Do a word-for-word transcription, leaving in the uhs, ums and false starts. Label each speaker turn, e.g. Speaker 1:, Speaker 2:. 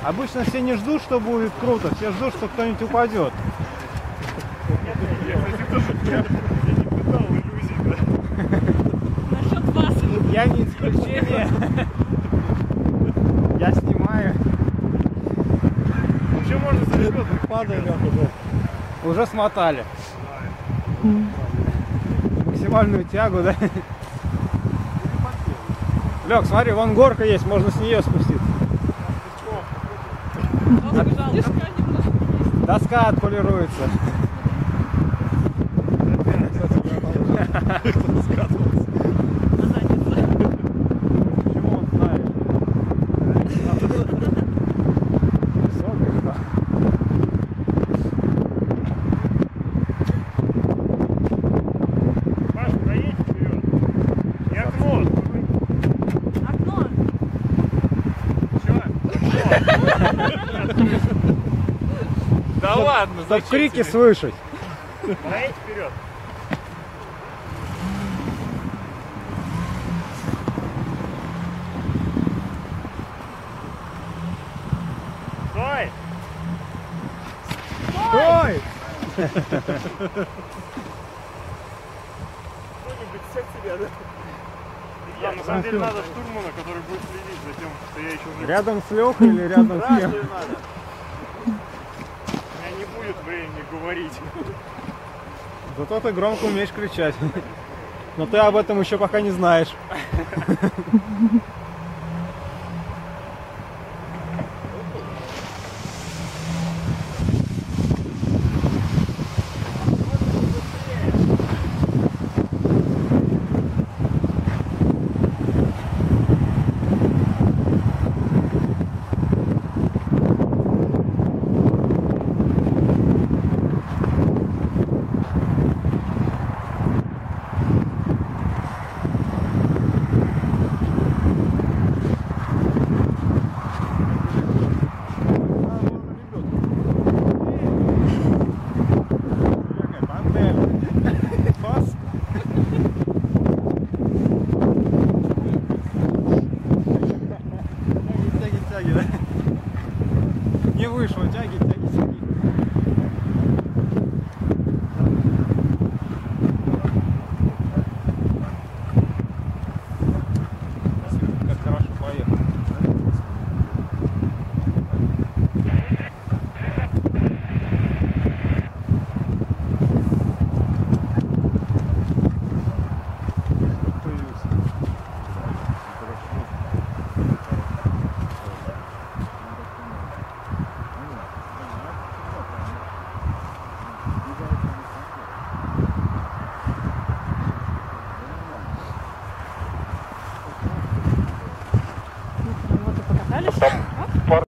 Speaker 1: Обычно все не ждут, что будет круто, все ждут, что кто-нибудь упадет.
Speaker 2: Я, кстати, тоже я не пытал иллюзий, да?
Speaker 3: Насчет вас.
Speaker 1: Я не исключение. Я снимаю.
Speaker 2: Вообще можно за ребенок
Speaker 1: Падаем уже. Уже смотали. Максимальную тягу, да? Лёг, смотри, вон горка есть, можно с нее спуститься. Доска отполируется. Почему он знает? Высокий, что?
Speaker 2: Паш, проедь вперед. И окно.
Speaker 3: Окно.
Speaker 2: Чё? Да ладно,
Speaker 1: Чтоб
Speaker 2: зачем
Speaker 1: крики
Speaker 2: тебе?
Speaker 1: слышать.
Speaker 2: Проедь вперед. Стой!
Speaker 1: Ой!
Speaker 2: Кто-нибудь сядь себя, да? Да, на самом деле надо штурмана, который будет следить за тем, что я еще не...
Speaker 1: Рядом с Лехой или рядом с кем?
Speaker 2: Разные надо. У меня не будет времени говорить.
Speaker 1: Зато ты громко умеешь кричать. Но ты об этом еще пока не знаешь. Не вышло, тяги, тяги, тяги. Как хорошо поехал.
Speaker 3: Вот и покатались.